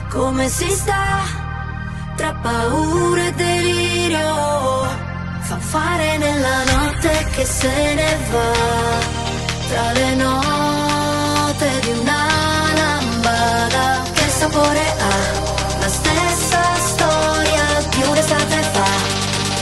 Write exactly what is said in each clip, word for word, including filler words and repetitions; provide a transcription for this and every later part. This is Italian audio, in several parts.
come si sta, tra paura e delirio, fanfare nella notte che se ne va, tra le note di una lambada. Che sapore ha la stessa storia di un'estate fa.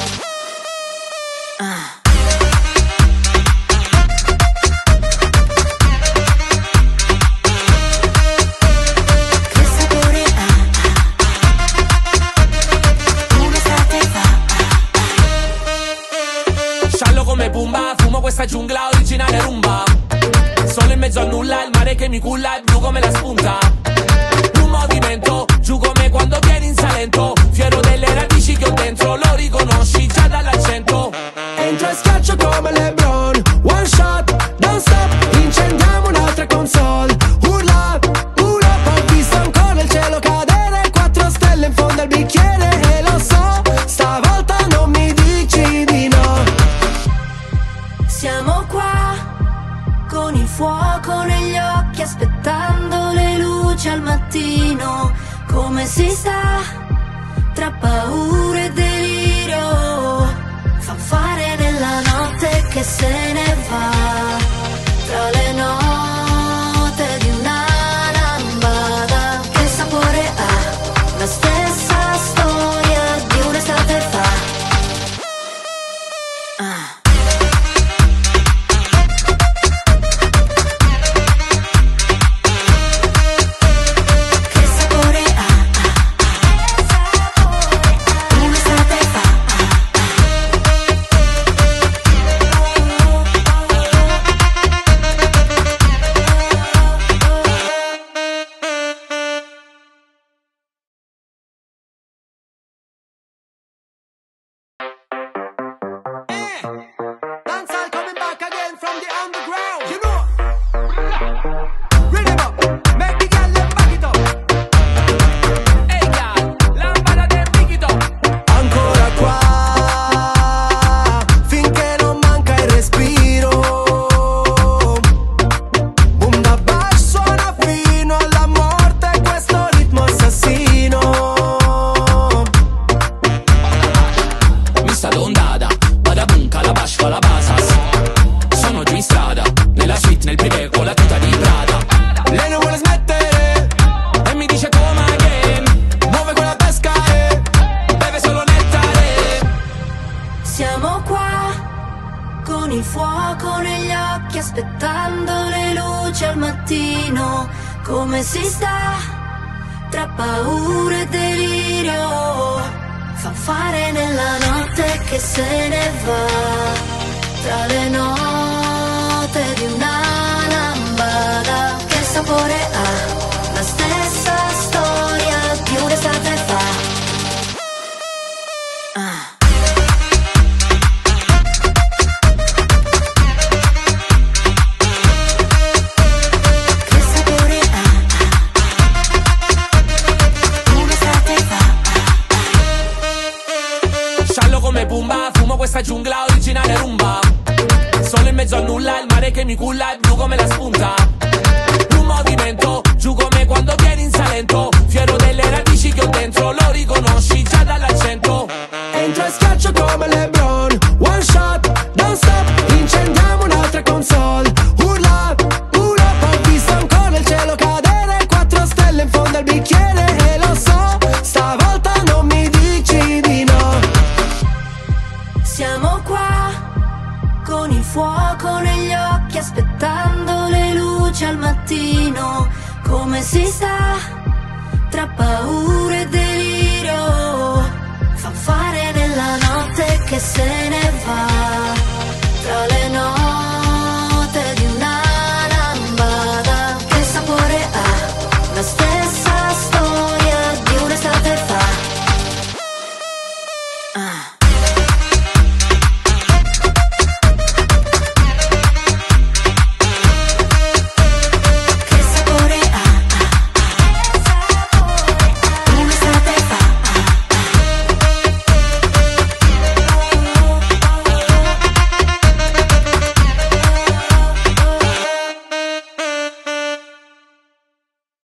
Questa giungla originale rumba, solo in mezzo a nulla, il mare che mi culla è blu come la spunta. Un movimento, giù come quando vieni in Salento, fiero delle radici che ho dentro, lo riconosci già dall'accento. Entra e schiaccio come LeBron, one shot, don't stop, incendiamo un'altra console. Urla, urla, ho visto ancora il cielo cadere, quattro stelle in fondo al bicchiere. E lo so, stavolta non mi dici di no. Siamo qua, con il fuoco negli occhi, aspettando le luci al mattino. Come si sta, tra paura e delirio, fanfare nella notte che se ne va, tra le note di una lambada. Che sapore ha la stessa storia di un'estate fa. Ah. Come si sta, tra paura e delirio, fanfare nella notte che se ne va, tra le note di una lambada. Che sapore ha la stessa storia di un'estate fa. Questa giungla originale rumba, solo in mezzo a nulla, il mare che mi culla è blu come la spunta. Un movimento, giù come quando vieni in Salento, fiero delle radici che ho dentro, lo riconosci già dall'accento. Entra e schiaccio come LeBron, one shot, don't stop, incendiamo un'altra console. Urla, urla, ho visto ancora il cielo cadere, quattro stelle in fondo al bicchiere. E lo so, stavolta non mi dici di no. Siamo qua, con il fuoco negli occhi, aspettando le luci al mattino. Come si sta, tra paura e delirio, fanfare nella notte che se ne va.